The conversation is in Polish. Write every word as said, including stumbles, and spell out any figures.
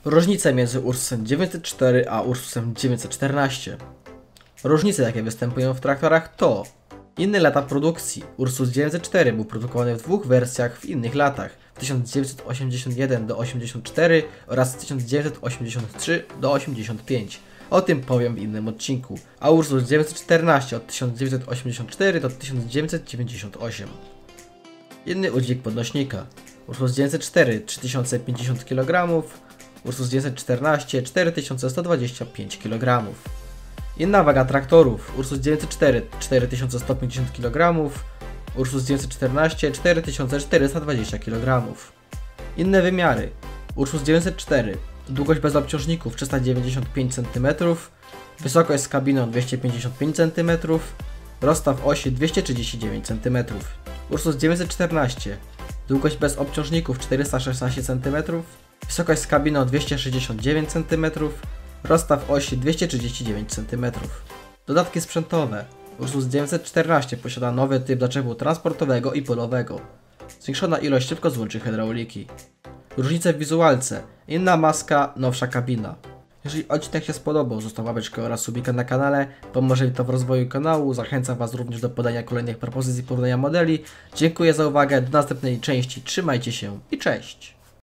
Różnice między Ursusem dziewięćset cztery a Ursusem dziewięćset czternaście. Różnice, jakie występują w traktorach, to inne lata produkcji. Ursus dziewięćset cztery był produkowany w dwóch wersjach w innych latach, w tysiąc dziewięćset osiemdziesiąt jeden do osiemdziesiąt cztery oraz tysiąc dziewięćset osiemdziesiąt trzy do osiemdziesiąt pięć. O tym powiem w innym odcinku. A Ursus dziewięćset czternaście od tysiąc dziewięćset osiemdziesiąt cztery do tysiąc dziewięćset dziewięćdziesiąt osiem. Inny udźwig podnośnika. Ursus dziewięćset cztery trzy tysiące pięćdziesiąt kilogramów, Ursus dziewięćset czternaście cztery tysiące sto dwadzieścia pięć kilogramów. Inna waga traktorów. Ursus dziewięćset cztery cztery tysiące sto pięćdziesiąt kilogramów, Ursus dziewięćset czternaście cztery tysiące czterysta dwadzieścia kilogramów. Inne wymiary. Ursus dziewięćset cztery długość bez obciążników trzysta dziewięćdziesiąt pięć centymetrów, wysokość z kabiną dwieście pięćdziesiąt pięć centymetrów, rozstaw osi dwieście trzydzieści dziewięć centymetrów. Ursus dziewięćset czternaście długość bez obciążników czterysta szesnaście centymetrów, wysokość z kabiną dwieście sześćdziesiąt dziewięć centymetrów, rozstaw osi dwieście trzydzieści dziewięć centymetrów. Dodatki sprzętowe. Ursus dziewięćset czternaście posiada nowy typ zaczepu transportowego i polowego. Zwiększona ilość szybkozłączy hydrauliki. Różnice w wizualce. Inna maska, nowsza kabina. Jeżeli odcinek się spodobał, zostaw łapeczkę oraz subika na kanale, pomoże mi to w rozwoju kanału, zachęcam Was również do podania kolejnych propozycji porównania modeli. Dziękuję za uwagę, do następnej części, trzymajcie się i cześć!